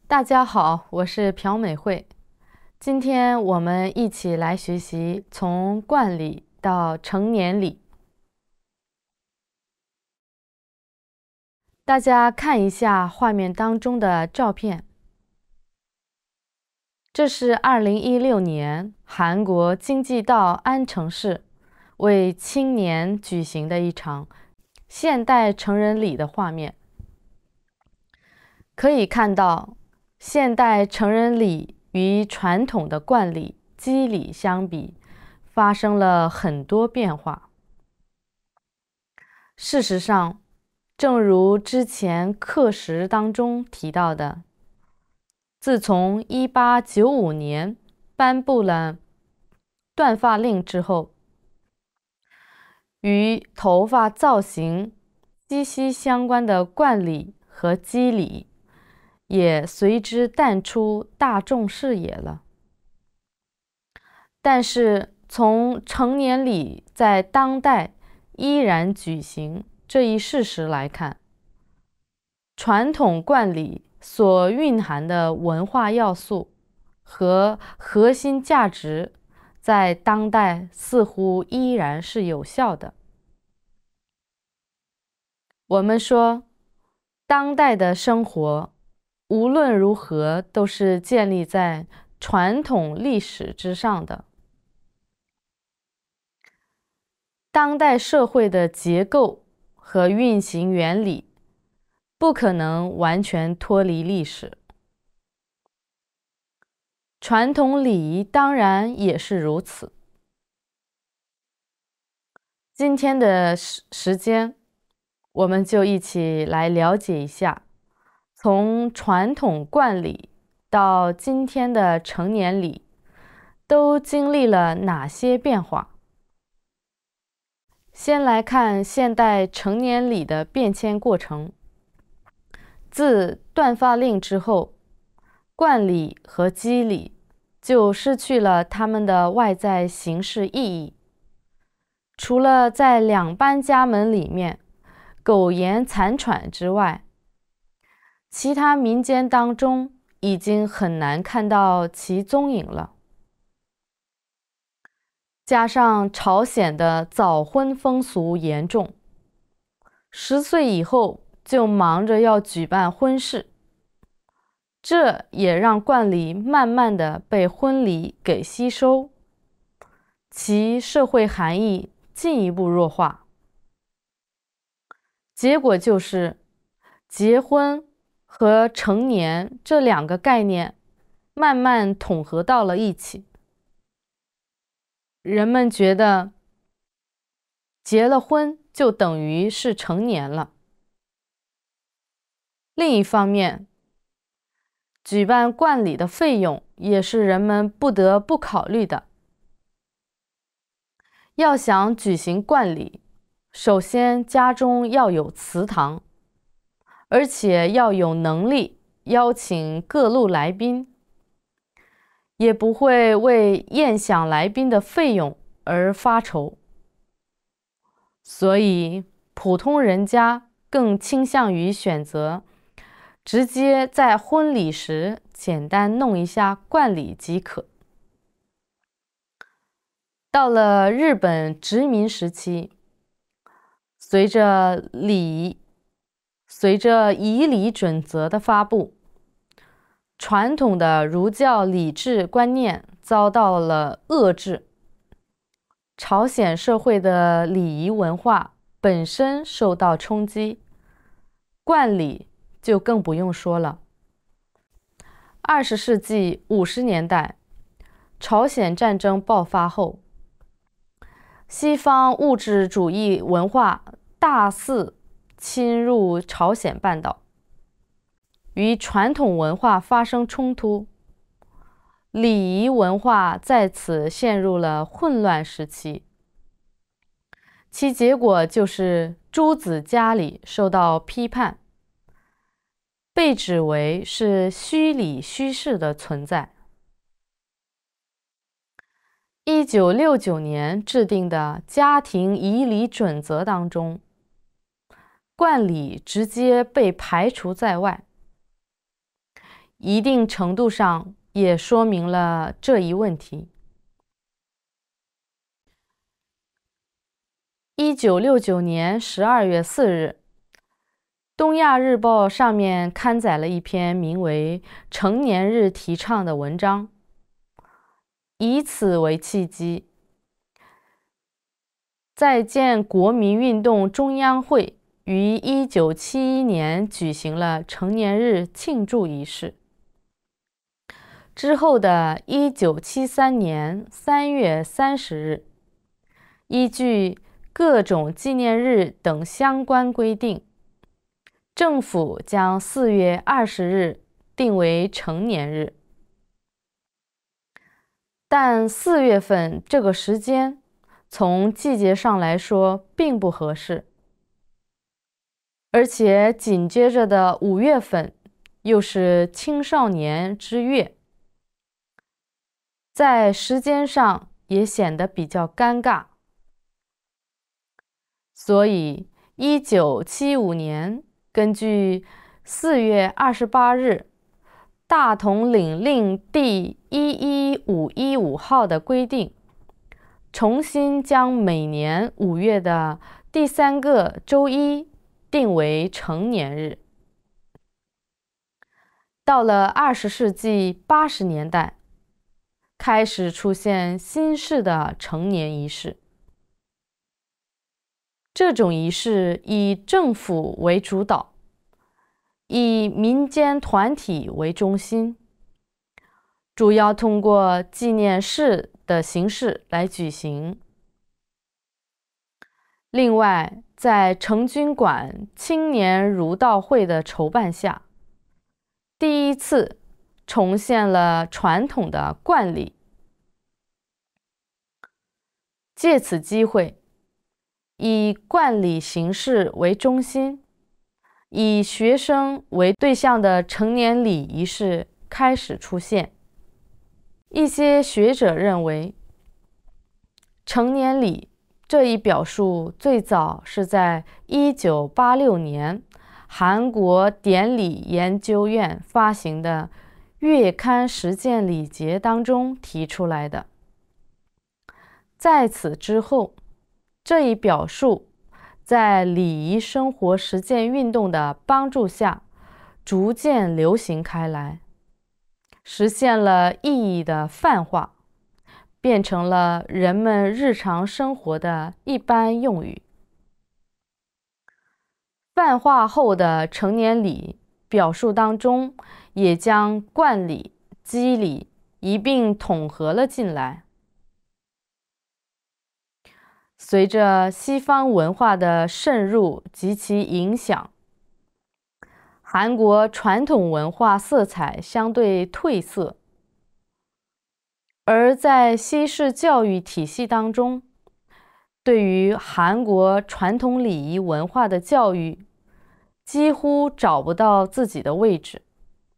大家好，我是朴美惠。今天我们一起来学习从惯例到成年礼。大家看一下画面当中的照片，这是2016年韩国京畿道安城市为青年举行的一场现代成人礼的画面。可以看到，现代成人礼与传统的惯例、机礼相比，发生了很多变化。事实上，正如之前课时当中提到的，自从1895年颁布了断发令之后，与头发造型息息相关的惯例和机礼也随之淡出大众视野了。但是从成年礼在当代依然举行这一事实来看，传统惯例所蕴含的文化要素和核心价值，在当代似乎依然是有效的。我们说，当代的生活无论如何都是建立在传统历史之上的。当代社会的结构和运行原理不可能完全脱离历史，传统礼仪当然也是如此。今天的时间，我们就一起来了解一下，从传统惯例到今天的成年礼，都经历了哪些变化。先来看现代成年礼的变迁过程。自断发令之后，惯例和机礼就失去了它们的外在形式意义。除了在两班家门里面苟延残喘之外，其他民间当中已经很难看到其踪影了。加上朝鲜的早婚风俗严重，10岁以后就忙着要举办婚事，这也让惯例慢慢的被婚礼给吸收，其社会含义进一步弱化。结果就是结婚和成年这两个概念慢慢统合到了一起。人们觉得结了婚就等于是成年了。另一方面，举办惯礼的费用也是人们不得不考虑的。要想举行惯礼，首先家中要有祠堂，而且要有能力邀请各路来宾，也不会为宴享来宾的费用而发愁。所以普通人家更倾向于选择直接在婚礼时简单弄一下惯礼即可。到了日本殖民时期，随着仪礼准则的发布，传统的儒教礼制观念遭到了遏制。朝鲜社会的礼仪文化本身受到冲击，惯礼就更不用说了。20世纪50年代，朝鲜战争爆发后，西方物质主义文化大肆侵入朝鲜半岛，与传统文化发生冲突，礼仪文化在此陷入了混乱时期。其结果就是诸子家礼受到批判，被指为是虚礼虚事的存在。1969年制定的家庭仪礼准则当中，惯礼直接被排除在外。 一定程度上也说明了这一问题。1969年12月4日，东亚日报上面刊载了一篇名为《成年日提倡》的文章，以此为契机，在建国民运动中央会于1971年举行了成年日庆祝仪式。之后的1973年3月30日，依据各种纪念日等相关规定，政府将4月20日定为成年日。但4月份这个时间从季节上来说并不合适，而且紧接着的5月份又是青少年之月，在时间上也显得比较尴尬。所以1975年根据4月28日大统领令第11515号的规定，重新将每年5月的第3个周一定为成年日。到了20世纪80年代，开始出现新式的成年仪式。这种仪式以政府为主导，以民间团体为中心，主要通过纪念式的形式来举行。另外，在成均馆青年儒道会的筹办下，第一次重现了传统的惯例。借此机会，以惯例形式为中心，以学生为对象的成年礼仪式开始出现。一些学者认为，成年礼这一表述最早是在1986年韩国典礼研究院发行的月刊实践礼节当中提出来的。在此之后，这一表述在礼仪生活实践运动的帮助下逐渐流行开来，实现了意义的泛化，变成了人们日常生活的一般用语。泛化后的成年礼表述当中，也将惯礼、机礼一并统合了进来。随着西方文化的渗入及其影响，韩国传统文化色彩相对褪色，而在西式教育体系当中，对于韩国传统礼仪文化的教育几乎找不到自己的位置。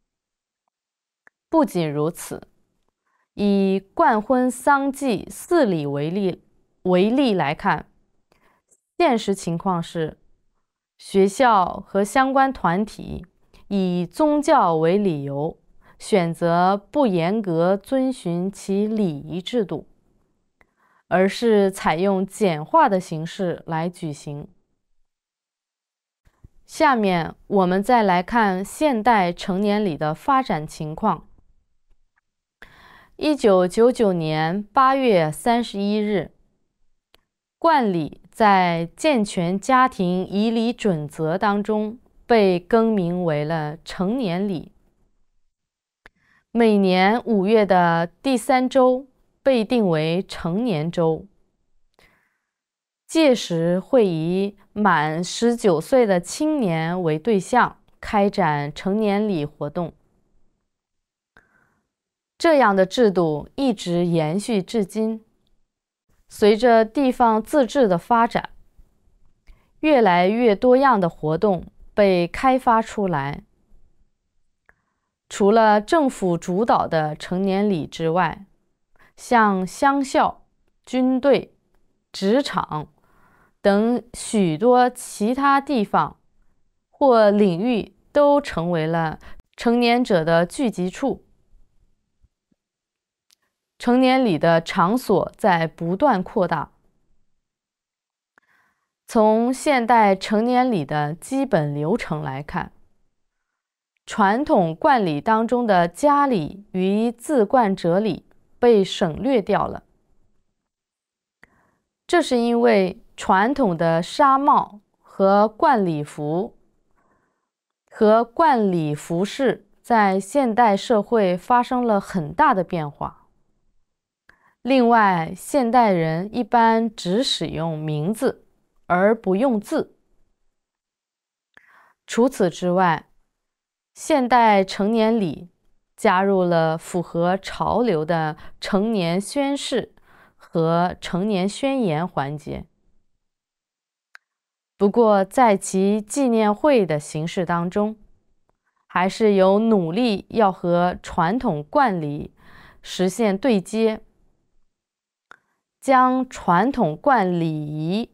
不仅如此，以冠婚丧祭4礼为例来看，现实情况是，学校和相关团体以宗教为理由，选择不严格遵循其礼仪制度，而是采用简化的形式来举行。下面我们再来看现代成年礼的发展情况。1999年8月31日，惯礼在健全家庭仪礼准则当中被更名为了成年礼。每年5月的第3周被定为成年周，届时会以满19岁的青年为对象，开展成年礼活动。这样的制度一直延续至今。随着地方自治的发展，越来越多样的活动被开发出来。除了政府主导的成年礼之外，像乡校、军队、职场等许多其他地方或领域都成为了成年者的聚集处。成年礼的场所在不断扩大。从现代成年礼的基本流程来看，传统冠礼当中的家礼与自冠者礼被省略掉了。这是因为传统的纱帽和冠礼服饰在现代社会发生了很大的变化。另外，现代人一般只使用名字，而不用字。除此之外，现代成年礼加入了符合潮流的成年宣誓和成年宣言环节。不过，在其纪念会的形式当中，还是有努力要和传统冠礼实现对接，将传统冠礼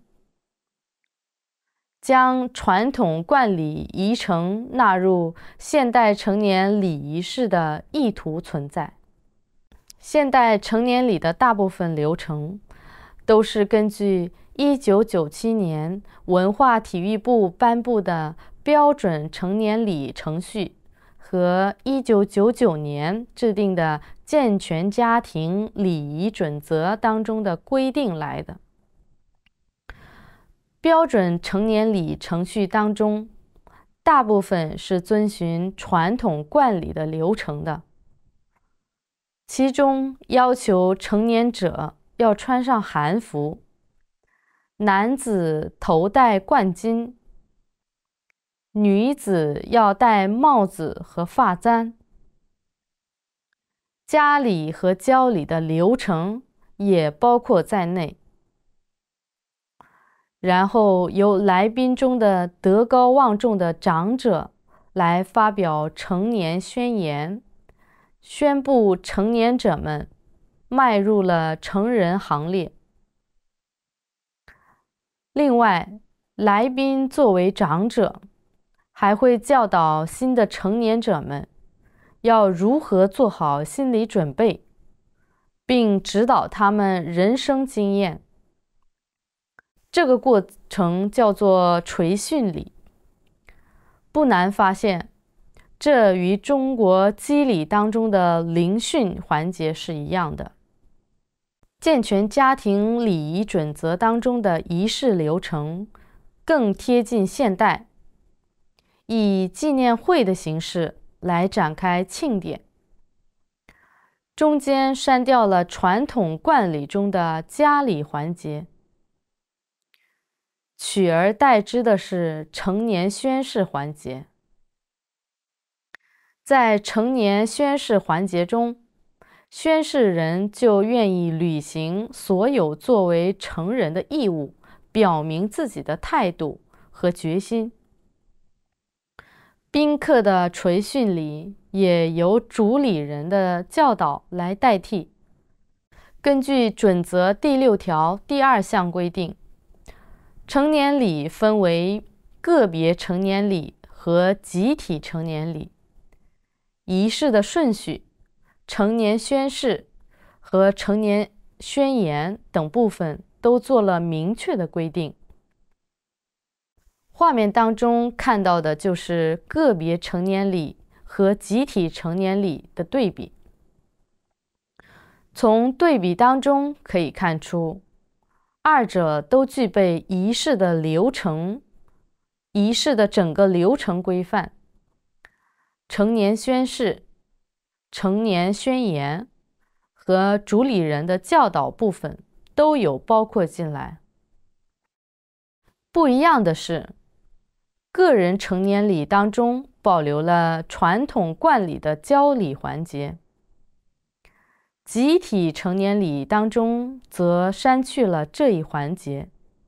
仪程纳入现代成年礼仪式的意图存在。现代成年礼的大部分流程都是根据1997年文化体育部颁布的标准成年礼程序和1999年制定的健全家庭礼仪准则当中的规定来的。标准成年礼程序当中，大部分是遵循传统冠礼的流程的，其中要求成年者要穿上韩服，男子头戴冠巾，女子要戴帽子和发簪。家礼和交礼的流程也包括在内。然后由来宾中的德高望重的长者来发表成年宣言，宣布成年者们迈入了成人行列。另外，来宾作为长者，还会教导新的成年者们要如何做好心理准备，并指导他们人生经验。这个过程叫做垂训礼。不难发现，这与中国基礼当中的聆训环节是一样的。健全家庭礼仪准则当中的仪式流程更贴近现代，以纪念会的形式来展开庆典，中间删掉了传统冠礼中的家礼环节，取而代之的是成年宣誓环节。在成年宣誓环节中，宣誓人就愿意履行所有作为成人的义务，表明自己的态度和决心。宾客的垂训礼也由主礼人的教导来代替。根据准则第6条第2项规定，成年礼分为个别成年礼和集体成年礼，仪式的顺序、成年宣誓和成年宣言等部分都做了明确的规定。画面当中看到的就是个别成年礼和集体成年礼的对比。从对比当中可以看出，二者都具备仪式的整个流程规范。成年宣誓、成年宣言和主礼人的教导部分都有包括进来。不一样的是，个人成年礼当中保留了传统冠礼的交礼环节，集体成年礼当中则删去了这一环节。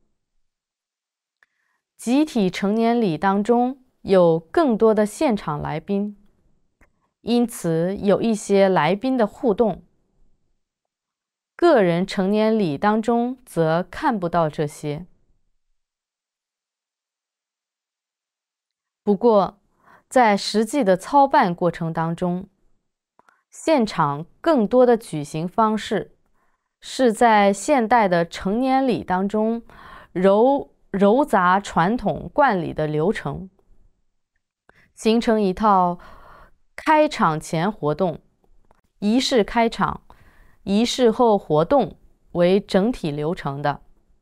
集体成年礼当中有更多的现场来宾，因此有一些来宾的互动。个人成年礼当中则看不到这些。不过， 在实际的操办过程当中，现场更多的举行方式是在现代的成年礼当中糅杂传统惯例的流程，形成一套开场前活动、仪式开场、仪式后活动为整体流程的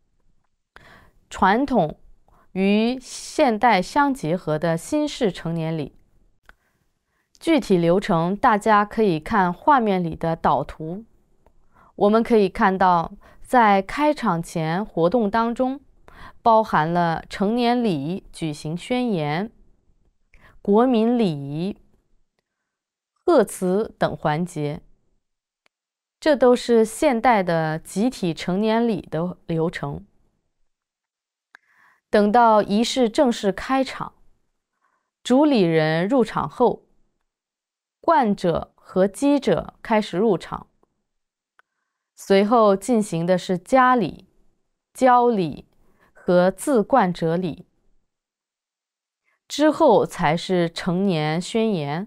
传统与现代相结合的新式成年礼。具体流程大家可以看画面里的导图。我们可以看到，在开场前活动当中，包含了成年礼举行宣言、国民礼仪、贺词等环节，这都是现代的集体成年礼的流程。等到仪式正式开场，主礼人入场后，冠者和基者开始入场，随后进行的是加礼、交礼和自冠者礼，之后才是成年宣言。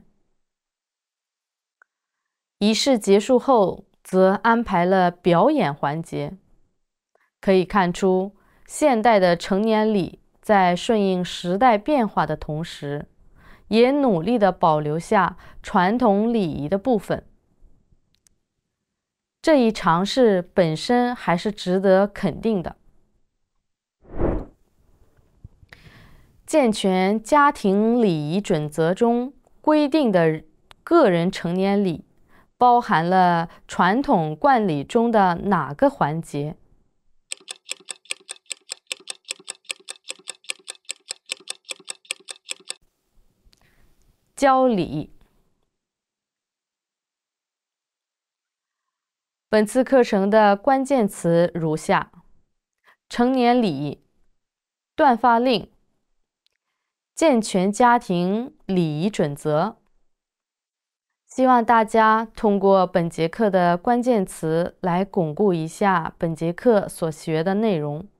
仪式结束后，则安排了表演环节。可以看出，现代的成年礼在顺应时代变化的同时，也努力地保留下传统礼仪的部分。这一尝试本身还是值得肯定的。健全家庭礼仪准则中规定的个人成年礼，包含了传统惯例中的哪个环节？交礼。本次课程的关键词如下：成年礼、断发令、健全家庭礼仪准则。希望大家通过本节课的关键词来巩固一下本节课所学的内容。